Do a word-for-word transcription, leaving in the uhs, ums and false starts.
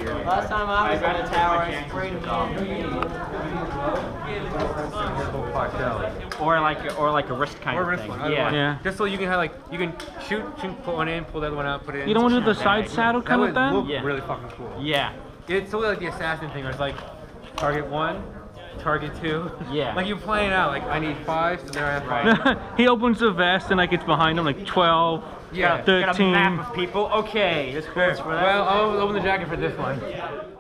Last time I was on the tower, I sprayed him off. Or like, or like a wrist kind Or of wrist thing. one, Yeah. yeah. Just so you can have like, you can shoot, shoot, put one in, pull the other one out, put it in. You don't want to do the That side idea. saddle That come would with that? look Yeah. really fucking cool. Yeah. It's totally like the assassin thing, where it's like target one, target two. Yeah. Like you're playing out, like I need five, so there I have five. He opens the vest and like it's behind him like twelve, Yeah. Got a thirteen. map of people. Okay, this works for that. Well, I'll open the jacket for this one.